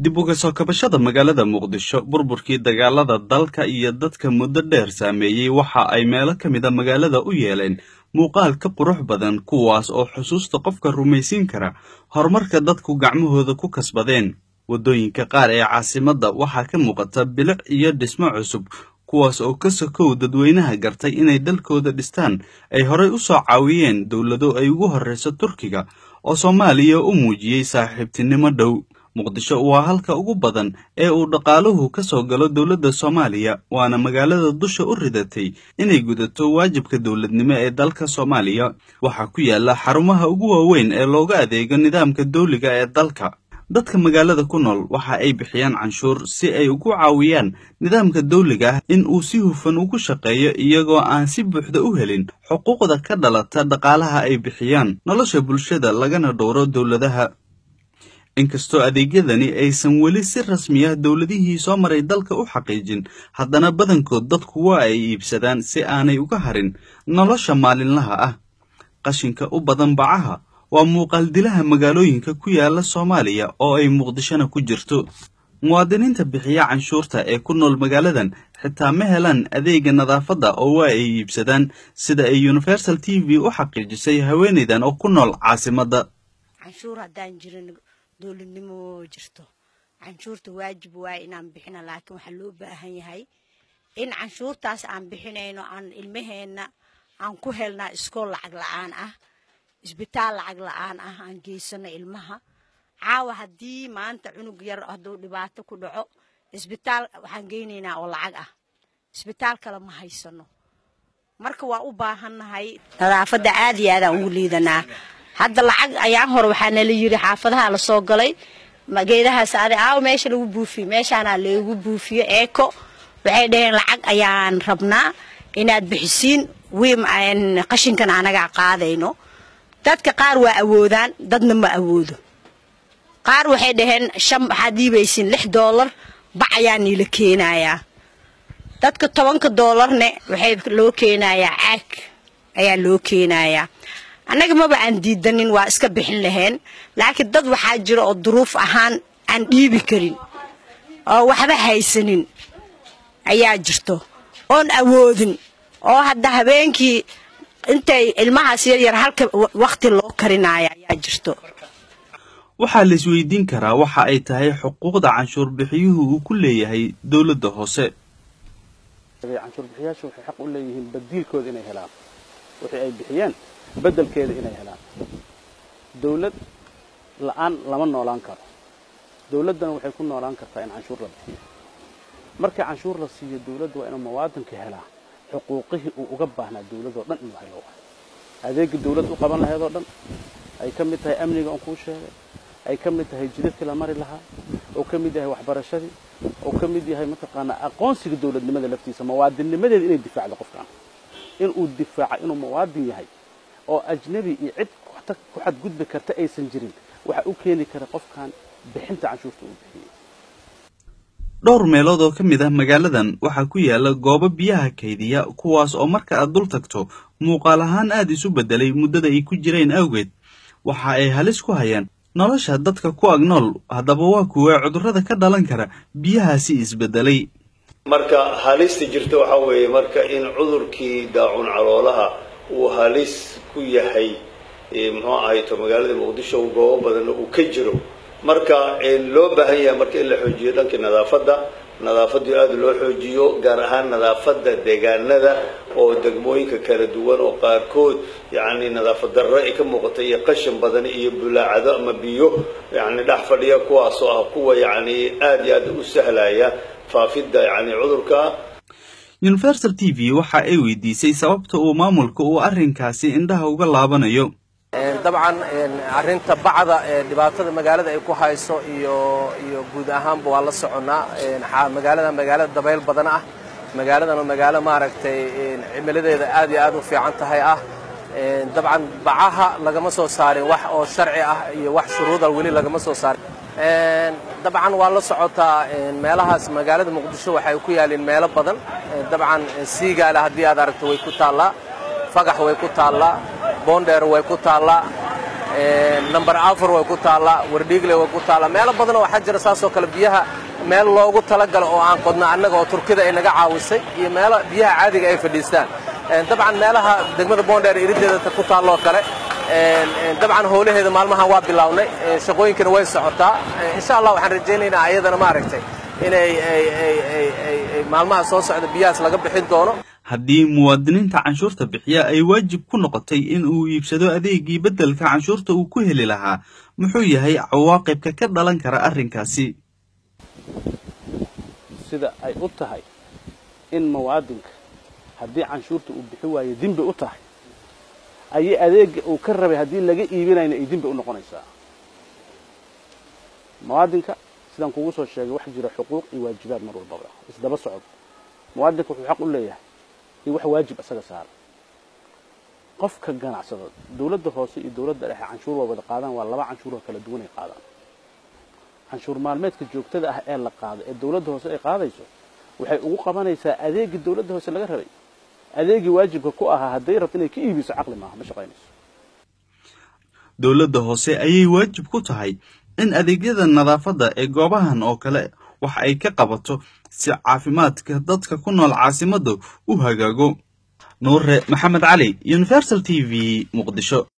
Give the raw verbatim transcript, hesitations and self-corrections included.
dib uga soo kabashada magaalada Muqdisho burburkii dagaalada dalka iyo dadka muddo dheer saameeyay waxa ay meelo ka mid ah magaalada u yeeleen muuqaal ka qurux badan kuwaas oo xusuusta qofka rumaysin kara horumarka dadku gacmahooda ku kasbadeen wadooyinka qaar ee caasimadda waxa ka muuqata bilic iyo dhismo cusub kuwaas oo ka sokow dadweynaha gartay inay dalkooda dhistaan ay horay u soo caawiyeen dawlado ay ugu horeyso Turkiga oo Soomaaliya u muujiyay saaxiibtinimo dhow Muqdisho waa halka ugu badan ee uu dhaqaaluhu ka soo galo dawladda Soomaaliya waana magaalada dusha u ridatay inay gudato waajibka dawladnimo ee dalka Soomaaliya waxa ku yaala xarumaha ugu waaweyn ee looga adeego nidaamka dawliga ee dalka dadka magaalada ku nool waxa ay bixiyaan canshuur si ay ugu caawiyaan nidaamka dawliga ah in uu si hufan ugu shaqeeyo iyagoo aan si buuxda u helin xuquuqda ka dhalata dhaqaalaha ay bixiyaan nolosha bulshada lagana dhowro dawladaha inkastoo adeegyadani aysan weli si rasmi ah dawladihii soo maray dalka u xaqiijin haddana badankood dadku waa ay iibsadaan si aanay uga harin nolosha maalinlaha ah qashinka u badan bacaha waa muuqaal dilaha magaalooyinka ku yaala Soomaaliya oo ay Muqdishona ku jirto muwaadiniinta bixiya canshuurta ee ku nool magaaladan xitaa ma helaan adeega nadaafadda oo waa ay iibsadaan sida ay Universal T V u xaqiijisay haweeneydan oo ku nool caasimadda canshuur hadaan jirin dawladnimo jirto canshuurta waajib waa inaan bixino laakiin waxa loo baahan yahay in canshuurtaas aan bixinayno aan ilmaheena aan ku helnaa iskool lacag la'aan ah isbitaal lacag la'aan ah aan geysano ilmaha caawa hadii maanta cunug yar haduu dhibaato ku dhaco isbitaal waxaan geynaynaa oo lacag ah isbitaal kale ma haysano marka waa u baahanahay nadaafadda aad iyo aad aan ugu liidanaa hadda lacag ayaan hor waxaan la yiri xaafadaha la soo galay mageedaha saari aaw meesha lagu buufiyo meeshaana lagu buufiyo eeko waxay dhaheen lacag ayaan rabnaa inaad bixisiin wiim aan qashinkan anaga qaadayno dadka qaar waa awoodaan dadna ma awoodo qaar waxay dhaheen shan hadiibaysin lix dollar bac ayaan ila keenayaa dadka toban dollarne waxay loo keenayaa caag ayaa loo keenayaa anaga ma baan diidanin waa iska bixin lahayn laakiin dad waxa jira oo duruuf ahaan aan dhiibi karin oo waxba haysanin ayaa jirto oon awoodin oo hadda habeenkii intay ilmahaas yar halka waqti loo karinaaya ayaa jirto waxa la isweydiin karaa waxa ay tahay xuquuqda canshuur bixiyuhu uu ku leeyahay dawladda hoose canshuur bixiyaashu waxay xaq u leeyihiin badilkooda inay helaan wixii ay bixiyaan beddelkeeda inay helaan dawlad la'aan lama noolaan karo dawladana waxay ku noolaan kartaa in canshuur la bixiyo marka canshuur la siiyo dawladdu waa inuu muwaadinka helaa xuquuqihii uu uga baahnaa dawladda dhan inuu helo adeeg dawlad u qaban lahayd oo dhan ay ka mid tahay amniga oo ku sheegay ay ka mid tahay jidadka la mari lahaa oo ka mid yahay waxbarashadii oo ka mid yahay mataqaana aqoonsiga dawladnimada laftiisa muwaadinnimadeeda inay difaacdo qofkan in uu difaaco inuu muwaadin yahay oo ajnabi iyo cid ku xad gudbi karta aysan jirin waxa uu keeni kara qofkan bixinta canshuurta uu bixiyo dhowr meelood oo ka mid ah magaaladan waxa ku yaala goobo biyaha kaydiya kuwaas oo marka aad dul tagto muuqaal ahaan aad isu bedelay muddada ay ku jireen awgeed waxa ay halis ku hayaan nolosha dadka ku agnool haddaba waa kuwa cudurrada ka dhalan kara biyahaasi isbedelay marka halista jirto waxa weeye marka in cudurkii daacun caloolaha uu halis ku yahay ee muxuu ahay to magaalada Muqdisho oo goobo badan uu ka jiro marka in loo baahan yahay marka in la xoojiyo dhanka nadaafadda nadaafadda aad loo xoojiyo gaar ahaan nadaafadda deegaanada oo degmooyinka kala duwan oo qaarkood yaani nadaafad darro ay ka muuqato iyo qashin badan iyo bulaacado ama biyo yaani dhax fadhiya kuwaas oo ah kuwa yaani aad iyo aad u sahlaya faafidda yaani cudurka Universal T V waxa ay weydiisay sababta uu maamulka uu arrinkaasi indhaha uga laabanayo dabcan arinta bacda dhibaatada magaalada ay ku hayso iyo iyo guud ahaanba waa la soconaa magaalada magaalada dabayl badan ah magaaladana magaalo maaragtay cimiladeeda aad iyo aad u fiican tahay ah dabcan bacaha lagama soo saarin wax oo sharci ah iyo wax shuruuda wali lagama soo saarin dabcan waa la socotaa meelahaas magaalada Muqdisho waxay ku yaaleen meelo badan dabcan siigaala hadii aad aragto way ku taalaa fagax way ku taalaa bonder way ku taalaa number afar way ku taala wardhiigle way ku taala meel badan oo waxa jira saasoo kale biyaha meel loogu talagal oo aan qodna annaga oo Turkida ay naga caawisay iyo meel biyaha caadiga ay fadhiistaan dabcan meelaha degmada Boondheer irideeda ku taalo kale dabcan howlaheeda maalmahan waa bilawnay shaqooyinkana way socotaa insha Allah waxaan rajaynaynaa ayadana ma aragtay inay ay ay ay maalmaha soo socda biyaas laga bixin doono haddii muwaadiniinta canshuurta bixiya ay waajib ku noqotay in uu iibsado adeegii beddelka canshuurta uu ku heli lahaa muxuu yahay cawaaqibka ka dhalan kara arrinkaasi sida ay u tahay in muwaadinka haddii canshuurta uu bixi waayo dembi u tahay ayay adeeg uu ka rabay haddii laga iibinayna ay dembi u noqonaysaa muwaadinka sidaan kugu soo sheegay wax jira xuquuq iyo waajibaad mar walba isdaba socod muwaadinka wuxuu xaq u leeyahay iyo wax waajib asaga saaran qofka ganacsado dawladda hoose iyo dawladda dhexe canshuur wada qaadaan waa laba canshuur oo kala duwan ay qaadaan canshuur maalmeedka joogtada ah ee la qaado ee dawladda hoose ay qaadayso waxay ugu qabanaysaa adeegii dawladda hoose laga rabay adeegii waajibka ku ahaa hadday rabto inay ka iibiso caqli maaha ma shaqaynayso dawladda hoose ayay waajib ku tahay in adeegyada nadaafadda ee goobahan oo kale wax ay ka qabato si caafimaadka dadka ku nool caasimadda u hagaago nuure maxamed cali Universal T V Muqdisho.